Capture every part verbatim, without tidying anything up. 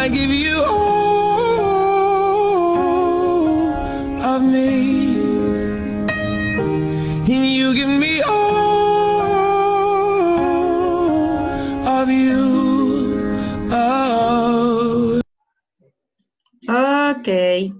I give you all of me, and you give me all of you. Oh. Ok.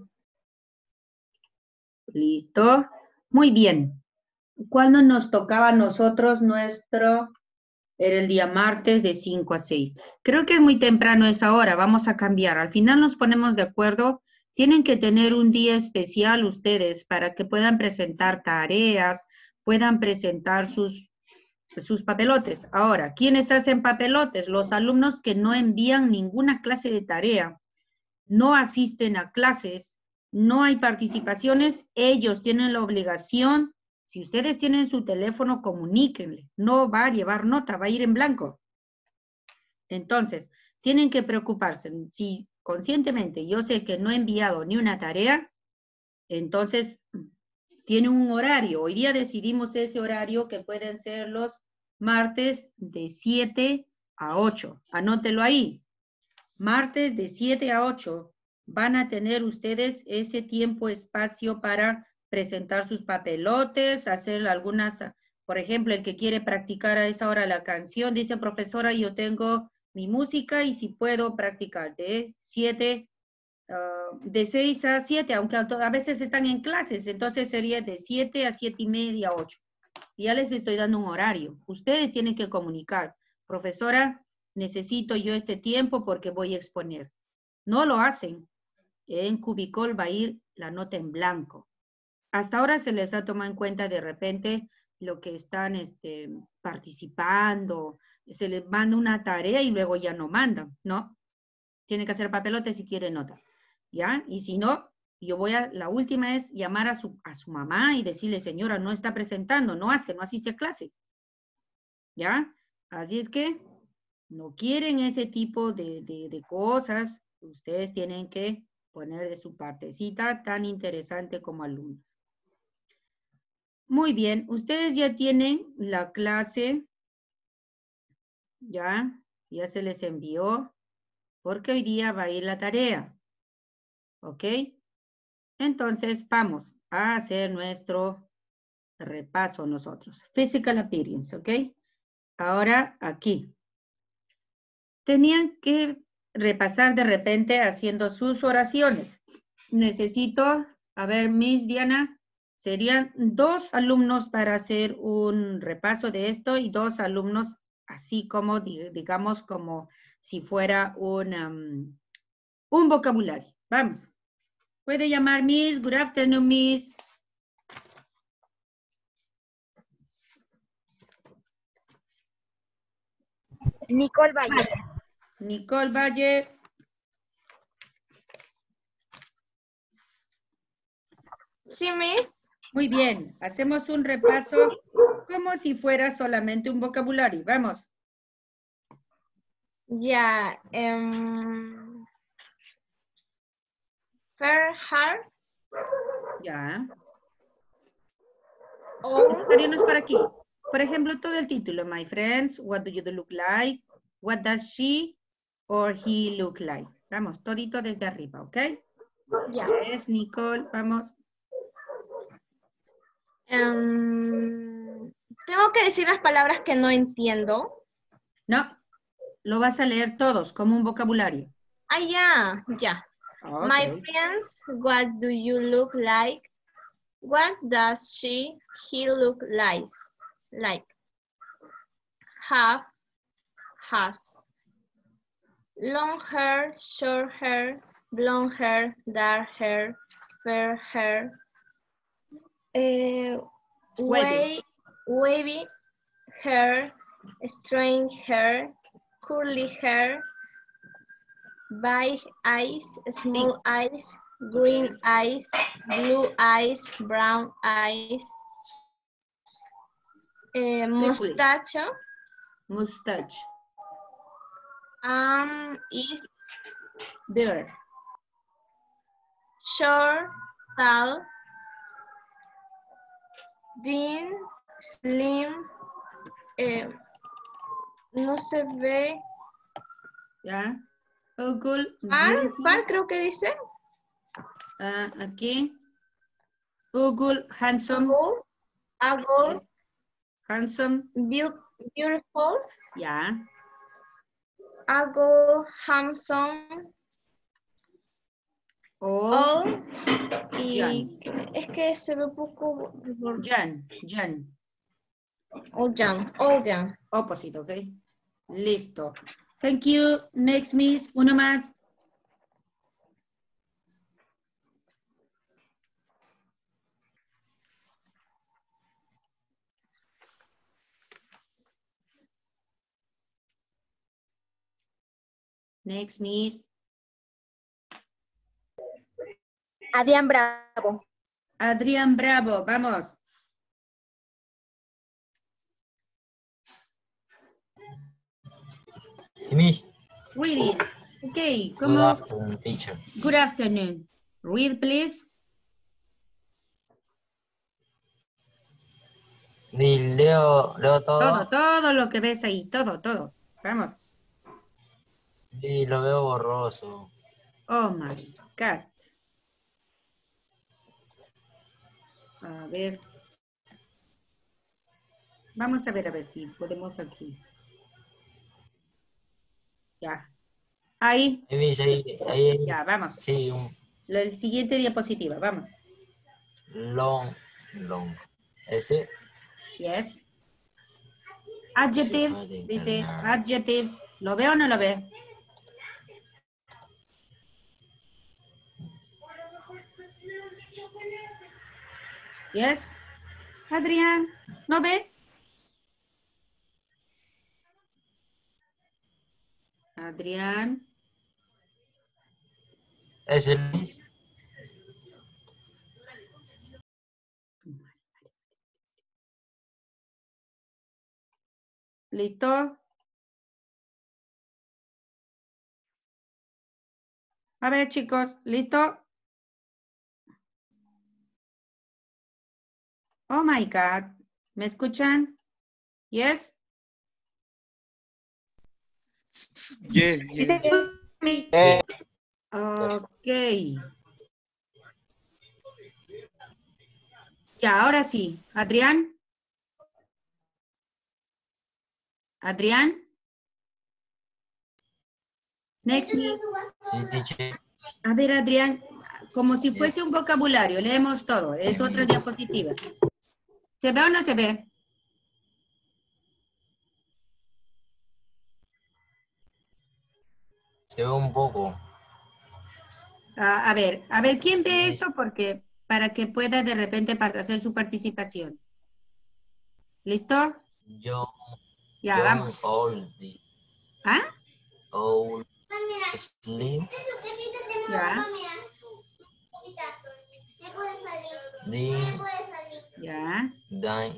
Listo. Muy bien. ¿Cuándo nos tocaba a nosotros nuestro? Era el día martes de cinco a seis. Creo que es muy temprano esa hora. Vamos a cambiar. Al final nos ponemos de acuerdo. Tienen que tener un día especial ustedes para que puedan presentar tareas, puedan presentar sus, sus papelotes. Ahora, ¿quiénes hacen papelotes? Los alumnos que no envían ninguna clase de tarea, no asisten a clases, no hay participaciones, ellos tienen la obligación. Si ustedes tienen su teléfono, comuníquenle. No va a llevar nota, va a ir en blanco. Entonces, tienen que preocuparse. Si conscientemente yo sé que no he enviado ni una tarea, entonces tiene un horario. Hoy día decidimos ese horario que pueden ser los martes de siete a ocho. Anótelo ahí. Martes de siete a ocho. Van a tener ustedes ese tiempo, espacio para presentar sus papelotes, hacer algunas, por ejemplo, el que quiere practicar a esa hora la canción, dice profesora, yo tengo mi música y si puedo practicar de siete, uh, de seis a siete, aunque a veces están en clases, entonces sería de siete a siete y media, ocho. Ya les estoy dando un horario. Ustedes tienen que comunicar, profesora, necesito yo este tiempo porque voy a exponer. No lo hacen. En Cubicol va a ir la nota en blanco. Hasta ahora se les ha tomado en cuenta de repente lo que están este, participando, se les manda una tarea y luego ya no mandan, ¿no? Tienen que hacer papelote si quieren nota, ¿ya? Y si no, yo voy a, la última es llamar a su, a su mamá y decirle, señora, no está presentando, no hace, no asiste a clase, ¿ya? Así es que no quieren ese tipo de, de, de cosas, ustedes tienen que poner de su partecita tan interesante como alumnos. Muy bien, ustedes ya tienen la clase, ya, ya se les envió, porque hoy día va a ir la tarea, ¿ok? Entonces vamos a hacer nuestro repaso nosotros. Physical appearance, ¿ok? Ahora aquí. Tenían que repasar de repente haciendo sus oraciones. Necesito, a ver, Miss Diana, serían dos alumnos para hacer un repaso de esto y dos alumnos así como, digamos, como si fuera un, um, un vocabulario. Vamos. Puede llamar Miss, good afternoon, Miss. Nicole Valle. Nicole Valle. Sí, Miss. Muy bien, hacemos un repaso como si fuera solamente un vocabulario. Vamos. Ya. Yeah, um, fair hair. Ya. Oh. Estaríamos por aquí. Por ejemplo, todo el título. My friends, what do you look like? What does she or he look like? Vamos, todito desde arriba, ¿ok? Ya. Yeah. Yes, Nicole, vamos. Um, ¿Tengo que decir las palabras que no entiendo? No, lo vas a leer todos como un vocabulario. Ah, ya, ya. Okay. My friends, what do you look like? What does she, he look like? Like. Have, has. Long hair, short hair, blonde hair, dark hair, fair hair. Uh, wavy. wavy hair, straight hair, curly hair, big eyes, small Pink. eyes, green okay. eyes, blue eyes, brown eyes, uh, mustache. Mustache. Um, is beard. Short, tall, thin, slim, eh, no se ve. ¿Ya? Ugly, Far, beautiful. far creo que dice. Ah, aquí. Ugly, handsome. Ugly, ugly, Handsome. beau- beautiful, Ya. ugly, handsome, Old. old. Y Young. es que se ve un poco. Young. Young. Old young, old young. Opposite, ¿ok? Listo. Thank you. Next, Miss. Uno más. Next, Miss. Adrián Bravo. Adrián Bravo. Vamos. Sí, Miss. Read it. Okay. Good ¿Cómo? afternoon, teacher. Good afternoon. Read, please. Y leo, leo Todo, todo todo lo que ves ahí. Todo, todo. Vamos. y lo veo borroso. Oh, my God. A ver. Vamos a ver, a ver si podemos aquí. Ya. Ahí. Ahí, Miss, ahí, ahí, Ya, vamos. sí, un Lo- El siguiente diapositiva, vamos. long, long. Ese, Yes. Adjectives, Sí, dice encarnar. adjectives. ¿Lo ve o no lo ve? Yes. Adrián, ¿no ve? Adrián. ese, Miss. ¿Listo? A ver, chicos, ¿listo? Oh my God. ¿Me escuchan? Yes. Yes, yes. Sí. Ok. Ya, ahora sí. Adrián. Adrián. Next. Sí, teacher. A ver, Adrián, como si fuese Yes. un vocabulario, leemos todo. Es otra Yes. diapositiva. ¿Se ve o no se ve? Se ve un poco. Ah, a ver, a ver, ¿quién ve Yes. esto? Porque para que pueda de repente para hacer su participación. ¿Listo? John, Ya, John vamos. Oldie. ¿Ah? Old Slim. Ya, Dean. ya. Dine.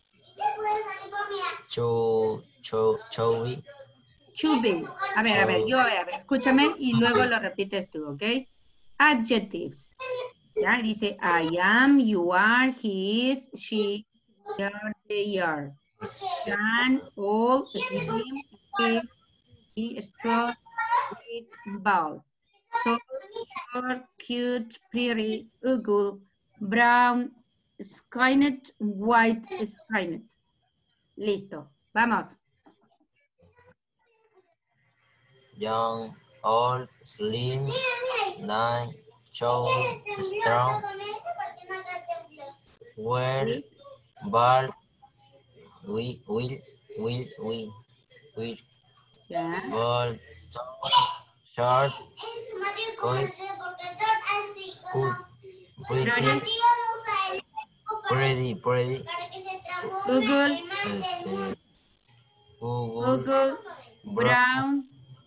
Cho, cho, Chowi. Chubby. A ver, a ver, yo, a ver, escúchame y luego lo repites tú, ¿ok? Adjectives. Ya, dice I am, you are, he is, she, they are, they are. Man, old, slim, fit, be strong, weight, bald. Tall, short, cute, pretty, ugly, brown, skynet, white, skynet. Listo, vamos. Young, old, slim, nine, show, strong, well, Sí. bald, we, will, will, we, we, Ya. bald, tall, short, coy, cool, pretty, pretty, pretty, Google, este, Google, Google, brown,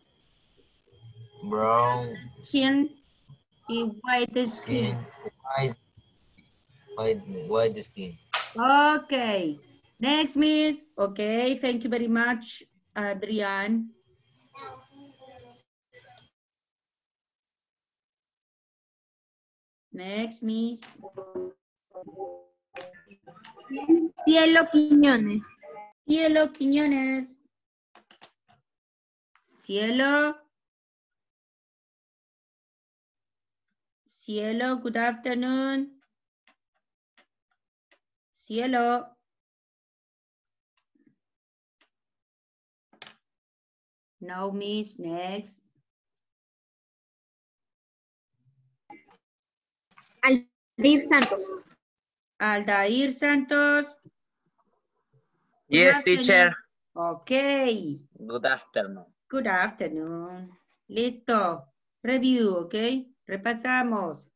brown, skin y white skin. skin, white, white, white skin. Okay. Next, Miss. Okay, thank you very much, Adrián. Next, Miss. Cielo Quiñones. Cielo Quiñones. Cielo. Cielo, good afternoon. Cielo. No, miss, next. Aldir Santos. Aldair Santos. Good Yes, afternoon. teacher. Okay. Good afternoon. Good afternoon. Listo. Review, ok. Repasamos.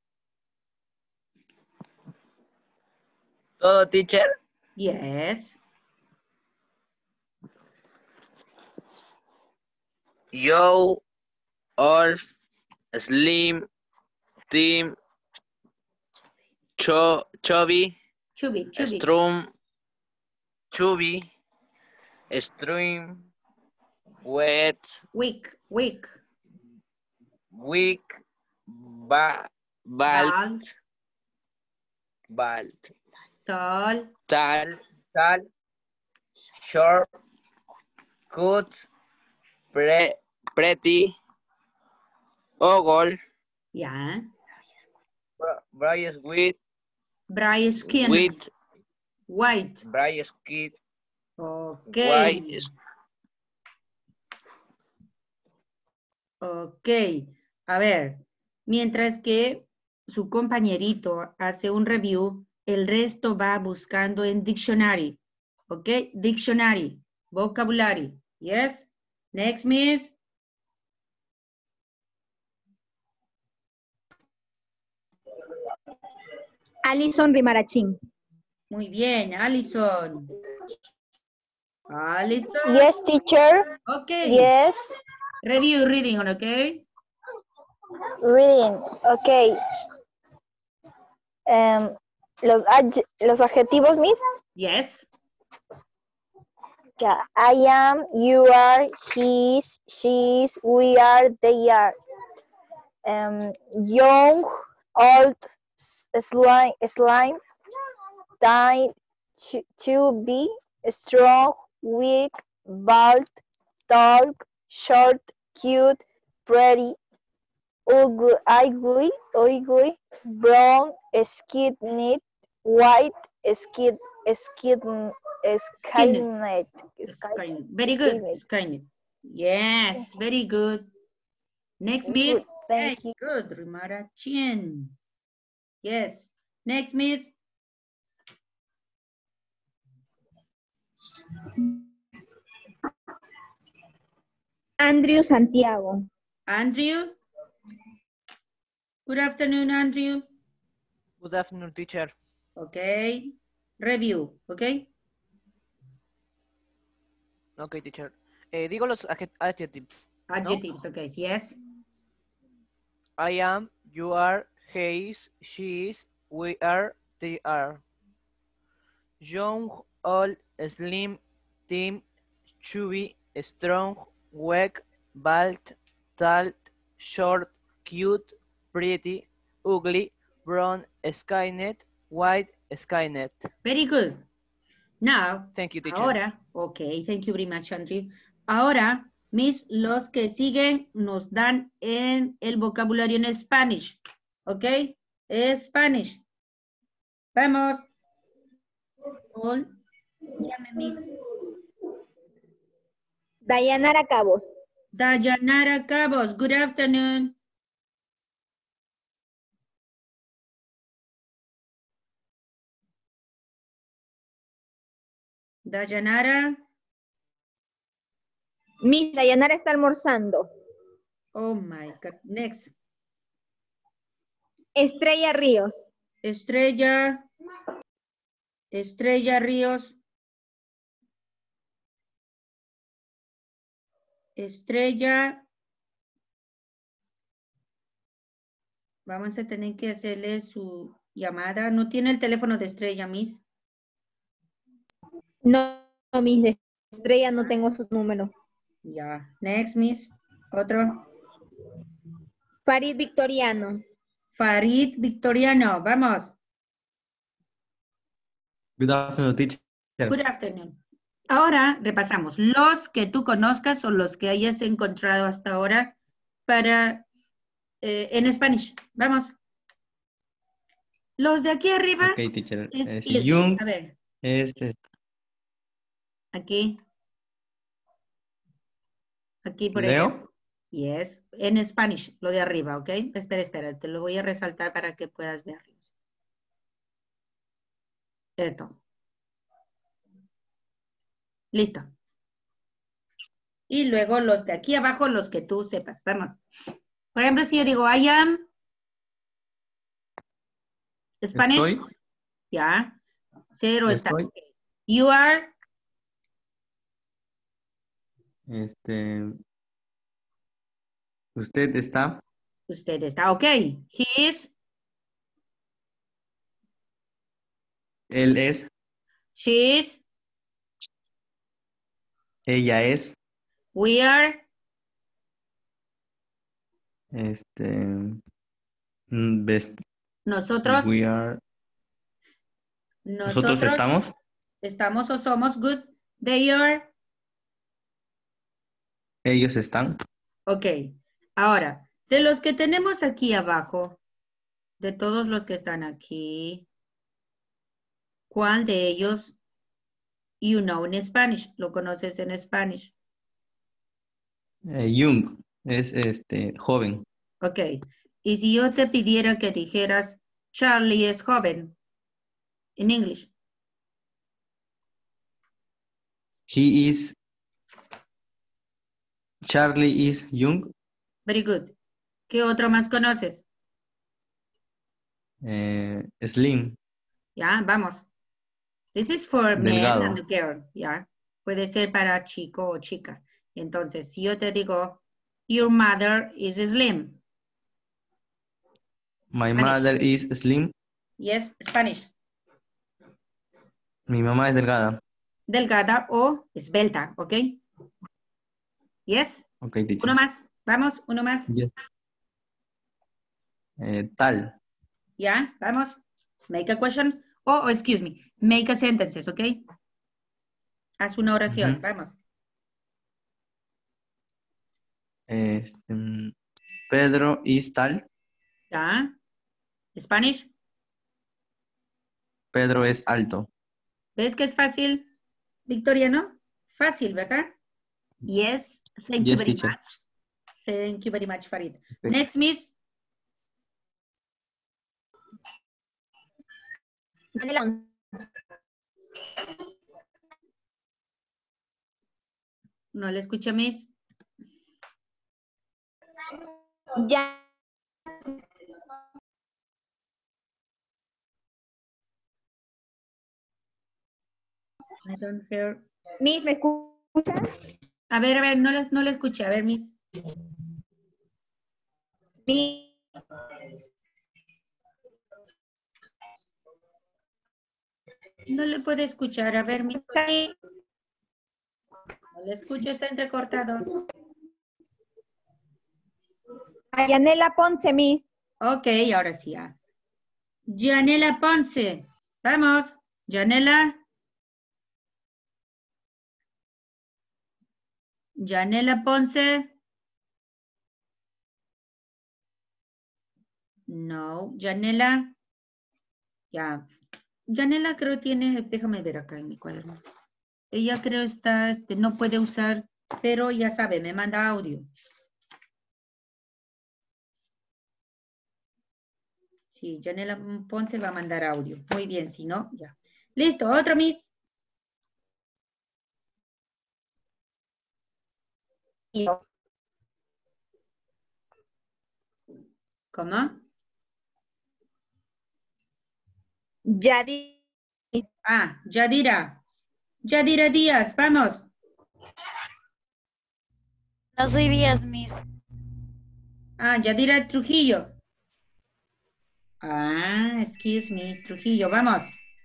¿Todo, teacher? Yes. Yo, Olf, Slim, Tim, Cho, Chubby, Chubby, chubby. Strum, Chubby, Stream, Wet, Weak, weak. Weak, ba, Balt, Balt, Tall. Tal, Tal, Short, Cut, pre, Pretty, Ogle, Yeah. Bryce Wheat, Bright skin. Wheat, White. Bryce Kid, Ok. White, Ok. A ver, mientras que su compañerito hace un review, el resto va buscando en dictionary. Ok, dictionary, vocabulary. Yes. Next, miss. Alison Rimarachín. Muy bien, Alison. Alison. Yes, teacher. Ok. Yes. Review reading, ok. Reading. Okay. Um, los, adj- los adjetivos, Miss. Yes. Yeah. I am, you are, he's, she's, we are, they are. Um, young, old, s- slime, slime, time, to, to be, strong, weak, bald, tall, short, cute, pretty, ugly, ugly, ugly, brown, skinny, white, skin, skin, skynet. Skynet. Very good. Skynet. Skynet. Yes, very good. Next, Good, miss. thank Hey, good. Rimara Chin. Yes. Next, miss. Andrew Santiago. Andrew. Good afternoon, Andrew. Good afternoon, teacher. Okay. Review, okay? Okay, teacher. Eh, digo los adje- adjectives. ¿no? Adjectives, okay. Yes. I am, you are, he is, she is, we are, they are. Young, old, slim, thin, chubby, strong, weak, bald, tall, short, cute, pretty, ugly, brown, skynet, white, skynet. Very good. Now, Thank you, teacher. ahora, okay, thank you very much, Andrew. Ahora, Miss, los que siguen nos dan en el vocabulario en Spanish, ¿ok? Spanish. Vamos. All. Llame, Miss. Dayanara Cabos. Dayanara Cabos, good afternoon. Dayanara. Miss Dayanara está almorzando. Oh my God. Next. Estrella Ríos. Estrella. Estrella Ríos. Estrella. Vamos a tener que hacerle su llamada. ¿No tiene el teléfono de Estrella, Miss? No, no, Miss de Estrella no tengo su número. Ya. Next, Miss. Otro. Farid Victoriano. Farid Victoriano. Vamos. Good afternoon, teacher. Good afternoon. Ahora repasamos. Los que tú conozcas o los que hayas encontrado hasta ahora para eh, en Spanish. Vamos. Los de aquí arriba Ok, teacher. es Es easy. young, A ver, es eh, aquí. Aquí, por Leo. ejemplo. Yes, en Spanish, lo de arriba, ¿ok? Espera, espera, te lo voy a resaltar para que puedas verlo. Esto. Listo. Y luego los de aquí abajo, los que tú sepas. Vamos. Por ejemplo, si yo digo, I am Spanish. Estoy. Ya. Cero está. Estoy. You are. Este. Usted está. Usted está. Ok. He is. Él es. She is. Ella es. We are. Este. mm, ves- Nosotros. We are. Nosotros. Nosotros estamos. Estamos o somos. Good. They are. Ellos están. Ok. Ahora, de los que tenemos aquí abajo, de todos los que están aquí, ¿cuál de ellos you know en Spanish? ¿Lo conoces en Spanish? Eh, young. Es este. Joven. Ok. Y si yo te pidiera que dijeras, Charlie es joven, en English. He is. Charlie is young. Very good. ¿Qué otro más conoces? Eh, slim. Ya, vamos. This is for men Delgado. and the girl, ya. Puede ser para chico o chica. Entonces, si yo te digo, your mother is slim. My Spanish. mother is slim. Yes, Spanish. Mi mamá es delgada. Delgada o esbelta, ¿ok? Yes. Ok, teacher. Uno más. Vamos, uno más. Yes. Eh, tal. Ya, vamos. Make a questions. Oh, oh, excuse me. Make a sentences, ¿ok? Haz una oración, Ujú. vamos. Este, mm, Pedro is tal. Ya. Spanish. Pedro es alto. ¿Ves que es fácil, Victoria, no? Fácil, ¿verdad? Yes. Thank you Yes, very teacher. much. Thank you very much, Farid. Okay. Next, Miss. No le escucha, Miss. Ya. I don't hear. Miss, ¿me escucha? A ver, a ver, no le, no le escuché. A ver, Miss. Miss. No le puede escuchar. A ver, Miss. No le escucho, está entrecortado. A Yanela Ponce, Miss. Ok, ahora sí. Ya. Yanela Ponce. Vamos. Yanela. Yanela Ponce. No. Yanela. Ya. Yanela creo tiene, déjame ver acá en mi cuaderno. Ella creo está, este, no puede usar, pero ya sabe, me manda audio. Sí, Yanela Ponce va a mandar audio. Muy bien, si no, ya. Listo, otro, Miss. ¿Cómo? Yadi. Ah, Yadira. Yadira Díaz, vamos. No soy Díaz, Miss. Ah, Yadira Trujillo. Ah, excuse me, Trujillo, vamos.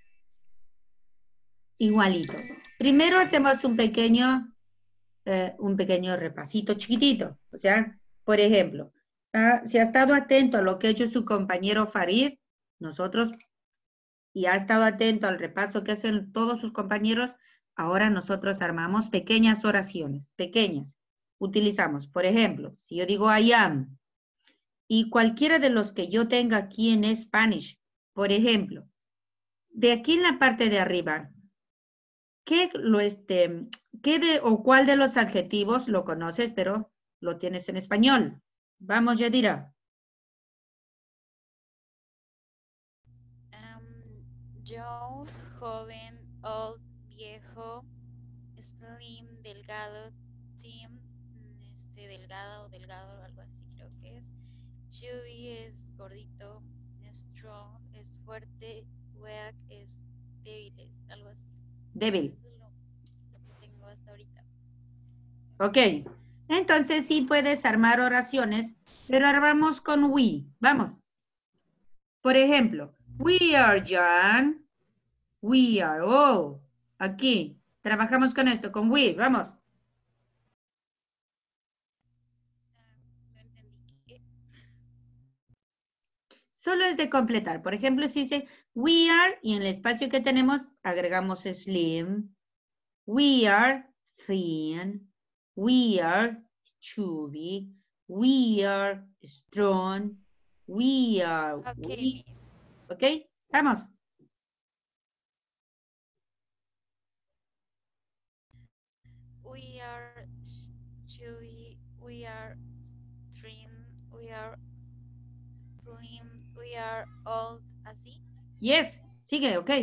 Igualito. Primero hacemos un pequeño, eh, un pequeño repasito chiquitito. O sea, por ejemplo, ah, si ha estado atento a lo que ha hecho su compañero Farid, nosotros, y ha estado atento al repaso que hacen todos sus compañeros, ahora nosotros armamos pequeñas oraciones, pequeñas. Utilizamos, por ejemplo, si yo digo I am, y cualquiera de los que yo tenga aquí en Spanish. Por ejemplo, de aquí en la parte de arriba, ¿qué, lo este, qué de, o cuál de los adjetivos lo conoces, pero lo tienes en español? Vamos, Yadira. Um, young, joven, old, viejo, slim, delgado, thin, este, delgado o delgado, algo así creo que es. Chubby es gordito, strong es fuerte, weak es débil, es algo así. Débil. Eso es lo, lo que tengo hasta ahorita. Ok. Entonces sí puedes armar oraciones, pero ahora vamos con we. Vamos. Por ejemplo, we are young, we are old. Aquí, trabajamos con esto, con we. Vamos. No entendí qué. Solo es de completar. Por ejemplo, si dice we are y en el espacio que tenemos agregamos slim. We are thin. We are chubby. We are strong. We are Ok, weak. Miss. ¿Ok? Vamos. We are chubby, we are thin, we are slim, we are old, así. Yes. Sigue, ok.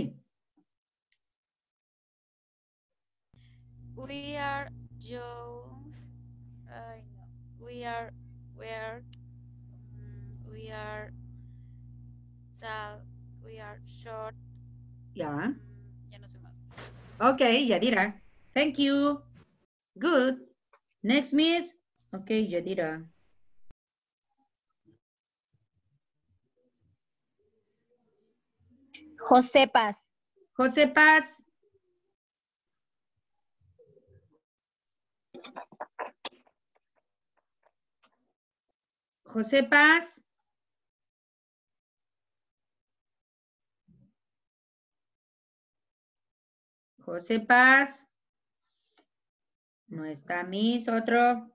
We are young, ay no, we are weird, mm, we are tall, we are short, Ya. mm, ya no sé más. Ok, Yadira. Thank you. Good. Next, Miss. Ok, Yadira. Josepas. José Paz. José Paz. José Paz. No está Miss, otro.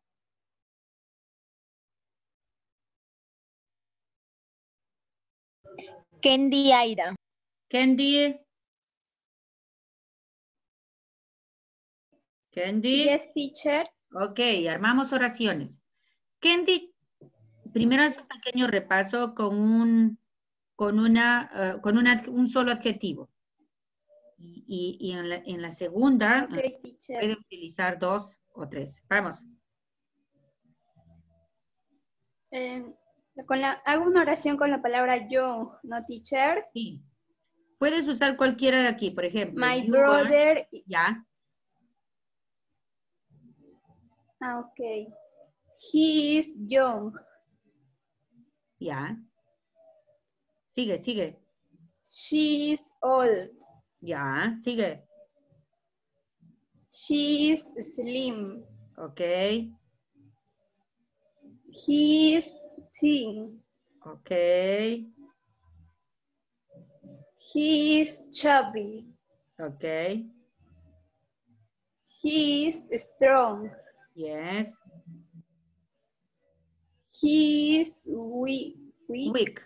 Kendi Aira. Candy. Candy. Yes, teacher. Ok, armamos oraciones. Candy, primero es un pequeño repaso con un, con una, eh, con una- un solo adjetivo. Y, y- y en, la, en la segunda Ok, eh, teacher. puede utilizar dos o tres. Vamos. Eh, con la, hago una oración con la palabra yo, ¿no, teacher? Sí. Puedes usar cualquiera de aquí, por ejemplo. My you are- brother. ya. Ah, ok. He is young. Ya. Sigue, sigue. She is old. Ya, sigue. She is slim. Ok, He is thin. ok, He is chubby. ok. He is strong. Yes. He is weak. weak. Weak.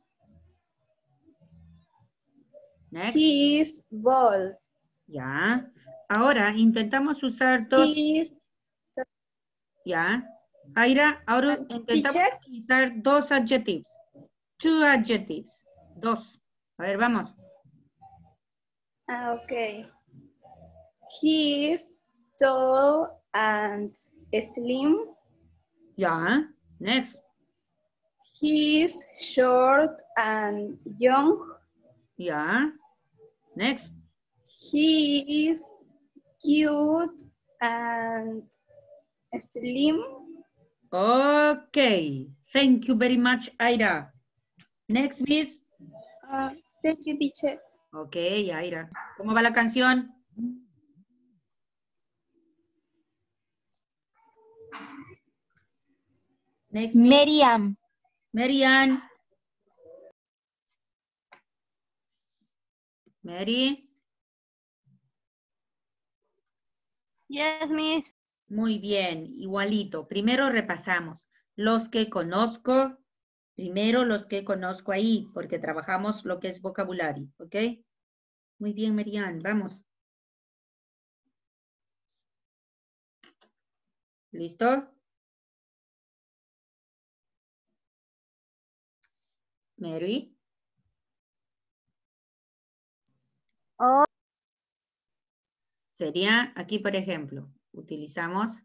Next. He is bald. Ya. Ahora intentamos usar dos. He is Ya. Aira, ahora Ah, intentamos teacher. utilizar dos adjectives. Two adjectives. Dos. A ver, vamos. ah, okay. He is tall and slim. Ya. Next. He is short and young. Ya. Next. He is cute and slim. Okay. Thank you very much, Aira. Next, Miss. Uh, thank you, teacher. Ok, Aira. ¿Cómo va la canción? Next, Miss. Miriam. Marianne. Mary. Yes, miss. Muy bien, igualito. Primero repasamos. Los que conozco, Primero los que conozco ahí, porque trabajamos lo que es vocabulario, ¿ok? Muy bien, Marian, vamos. ¿Listo? Mary. Oh. Sería aquí, por ejemplo, utilizamos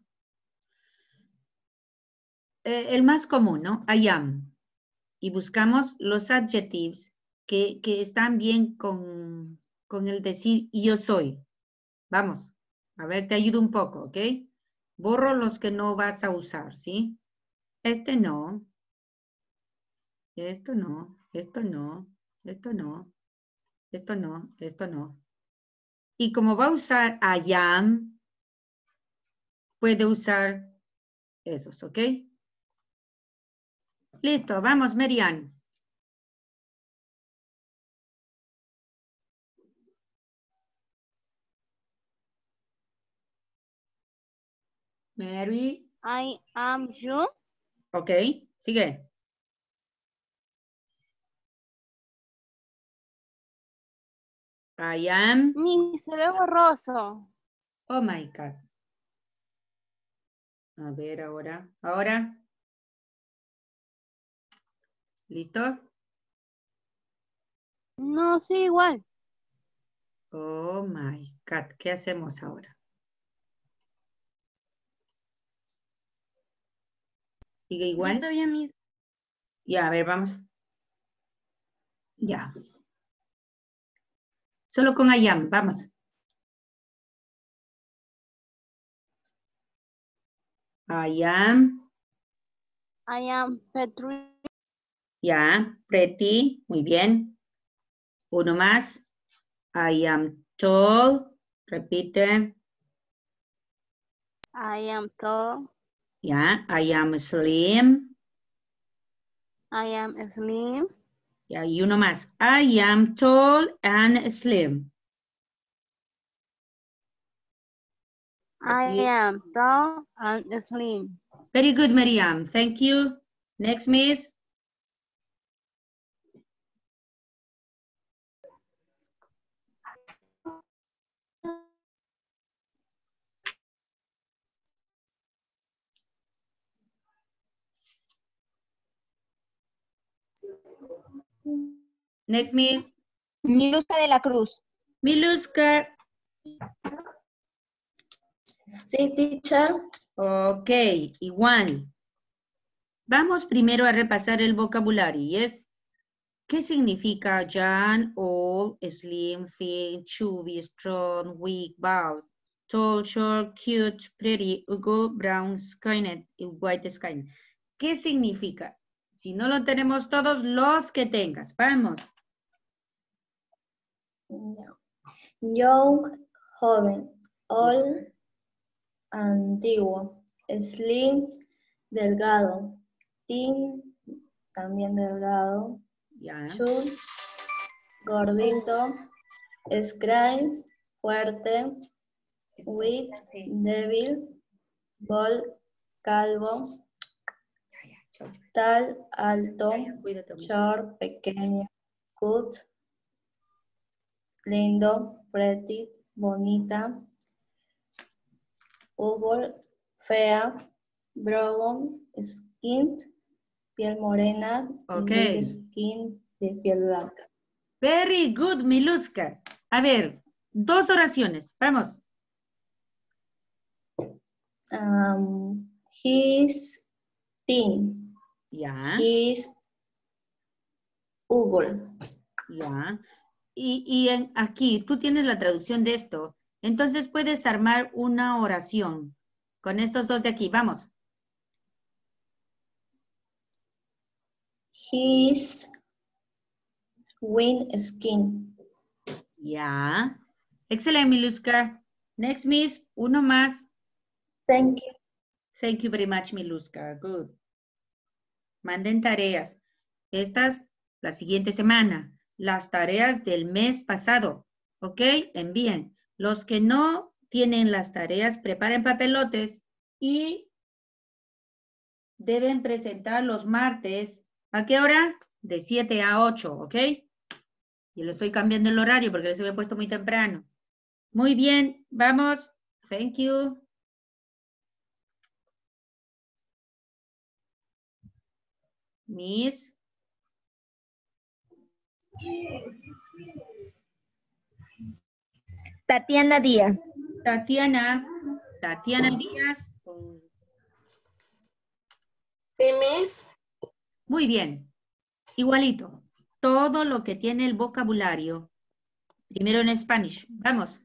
eh, el más común, ¿no? I am. Y buscamos los adjectives que, que están bien con, con el decir yo soy. Vamos, a ver, te ayudo un poco, ¿ok? Borro los que no vas a usar, ¿sí? Este no. Esto no, esto no, esto no, esto no, esto no. Y como va a usar I am, puede usar esos, ¿ok? Listo, vamos, Marian. Mary. I am you. Ok, sigue. I am. Mi, se ve borroso. Oh my God. A ver ahora. Ahora. ¿Listo? No, sí, igual. Oh my God. ¿Qué hacemos ahora? ¿Sigue igual? Ya está bien, mis. Ya, a ver, vamos. Ya. Solo con I am, vamos. I am. I am Petri. Ya, pretty. Muy bien. Uno más. I am tall. Repite. I am tall. Ya, I am slim. I am slim. Ya, y uno más. I am tall and slim. I am tall and slim. Very good, Miriam. Thank you. Next, Miss. Next, Miss. Miluska de la Cruz. Miluska. Sí, teacher. Ok, igual. Vamos primero a repasar el vocabulario y es, ¿qué significa young, old, slim, thin, chubby, strong, weak, bald, tall, short, cute, pretty, ugly, brown, skynet y white sky? ¿Qué significa? Si no lo tenemos todos, los que tengas. Vamos. Young, joven. Old, antiguo. Slim, delgado. Thin, también delgado. Ya. Chub, gordito. Scrawny, fuerte. Weak, débil. Bald, calvo. Tal, alto. Short, pequeño. Cute, lindo. Pretty, bonita. Ugly, fea. Brown skin, piel morena. Ok. Light skin, de piel blanca. Very good, Miluska. A ver, dos oraciones. Vamos. Um, he's thin. Ya. He's ugly. Ya. Y, y en, aquí tú tienes la traducción de esto. Entonces puedes armar una oración con estos dos de aquí. Vamos. He's win skin. Ya. Excelente, Miluska. Next, Miss. Uno más. Thank you. Thank you very much, Miluska. Good. Manden tareas. Estas, la siguiente semana. Las tareas del mes pasado. ¿Ok? Envíen. Los que no tienen las tareas, preparen papelotes y deben presentar los martes ¿A qué hora? De siete a ocho, ¿ok? Y le estoy cambiando el horario porque les había puesto muy temprano. Muy bien, vamos. Thank you. Miss. Tatiana Díaz. Tatiana. Tatiana Díaz. Sí, Miss. Muy bien. Igualito. Todo lo que tiene el vocabulario. Primero en Spanish. Vamos.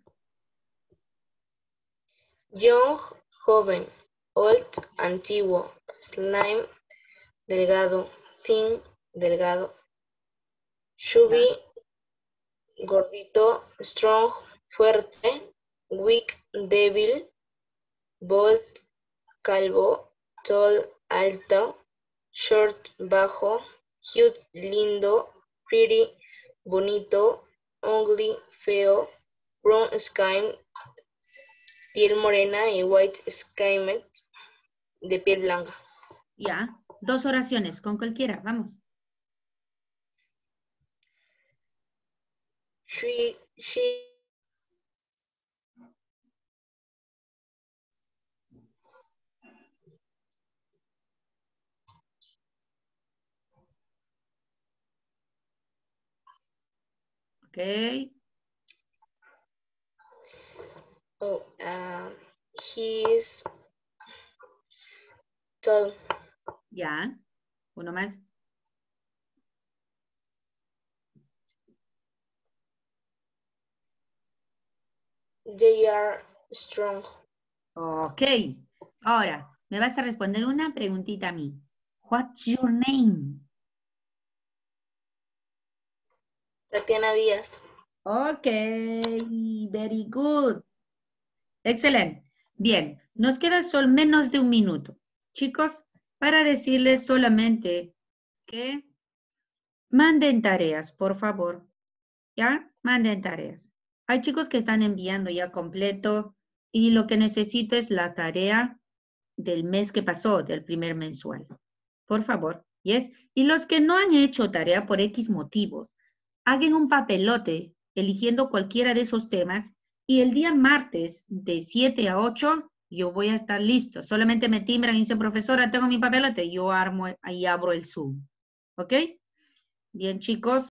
Young, joven. Old, antiguo. Slime, delgado. Thin, delgado. Chubby, gordito. Strong, fuerte. Weak, débil. Bold, calvo. Tall, alto. Short, bajo. Cute, lindo. Pretty, bonito. Ugly, feo. Brown skin, piel morena, y white skin, de piel blanca. Ya. Dos oraciones con cualquiera. Vamos. She, she, Ok. oh, uh, he is tall. Ya. Uno más. They are strong. Ok. Ahora, me vas a responder una preguntita a mí. What's your name? Tatiana Díaz. Ok. Very good. Excelente. Bien. Nos queda solo menos de un minuto. Chicos, para decirles solamente que manden tareas, por favor. ¿Ya? Manden tareas. Hay chicos que están enviando ya completo y lo que necesito es la tarea del mes que pasó, del primer mensual. Por favor. ¿Yes? Y los que no han hecho tarea por X motivos, hagan un papelote eligiendo cualquiera de esos temas y el día martes de siete a ocho yo voy a estar listo. Solamente me timbran y dicen, profesora, tengo mi papelote. Yo armo y abro el Zoom. ¿Ok? Bien, chicos.